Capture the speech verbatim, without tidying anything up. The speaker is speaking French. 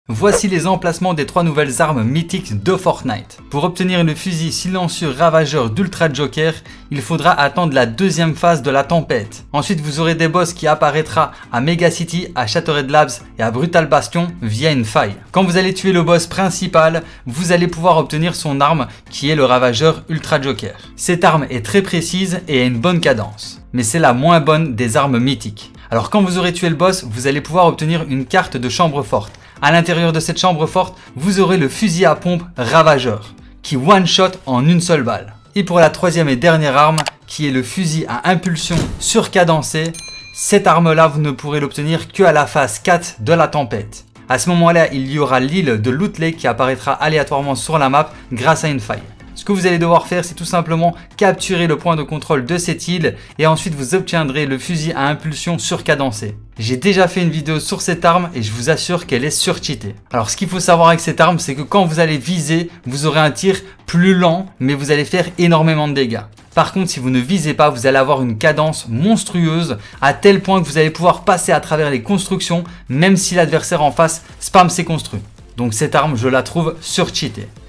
Voici les emplacements des trois nouvelles armes mythiques de Fortnite. Pour obtenir le fusil silencieux ravageur d'Ultra Joker, il faudra attendre la deuxième phase de la tempête. Ensuite, vous aurez des boss qui apparaîtra à Mega City, à Shattered Labs et à Brutal Bastion via une faille. Quand vous allez tuer le boss principal, vous allez pouvoir obtenir son arme qui est le ravageur Ultra Joker. Cette arme est très précise et a une bonne cadence, mais c'est la moins bonne des armes mythiques. Alors quand vous aurez tué le boss, vous allez pouvoir obtenir une carte de chambre forte. À l'intérieur de cette chambre forte, vous aurez le fusil à pompe Ravageur, qui one-shot en une seule balle. Et pour la troisième et dernière arme, qui est le fusil à impulsion surcadencé, cette arme-là, vous ne pourrez l'obtenir que à la phase quatre de la tempête. À ce moment-là, il y aura l'île de Loot Lake qui apparaîtra aléatoirement sur la map grâce à une faille. Ce que vous allez devoir faire, c'est tout simplement capturer le point de contrôle de cette île et ensuite vous obtiendrez le fusil à impulsion surcadencé. J'ai déjà fait une vidéo sur cette arme et je vous assure qu'elle est surcheatée. Alors ce qu'il faut savoir avec cette arme, c'est que quand vous allez viser, vous aurez un tir plus lent, mais vous allez faire énormément de dégâts. Par contre, si vous ne visez pas, vous allez avoir une cadence monstrueuse à tel point que vous allez pouvoir passer à travers les constructions, même si l'adversaire en face spam ses construits. Donc cette arme, je la trouve surcheatée.